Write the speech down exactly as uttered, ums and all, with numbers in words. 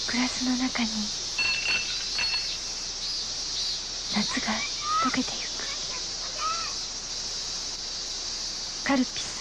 グラスの中に夏が溶けてゆく。カルピス。